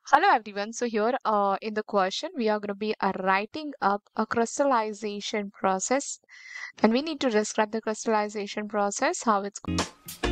Hello everyone. So here in the question we are going to be writing up a crystallization process, and we need to describe the crystallization process, how it's